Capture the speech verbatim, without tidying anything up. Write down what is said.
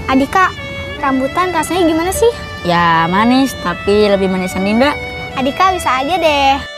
Adika, rambutan rasanya gimana sih? Ya manis, tapi lebih manisan Dinda. Adika bisa aja deh.